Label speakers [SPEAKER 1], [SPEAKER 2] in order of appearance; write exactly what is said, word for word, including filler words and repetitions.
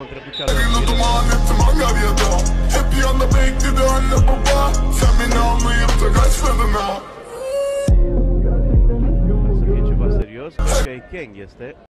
[SPEAKER 1] Evine duman ettim Angarya'da. Hep yanında bekledi anne baba. Sen beni anlayıp da kaçmadın ha.
[SPEAKER 2] Che va serioso, perché Ken este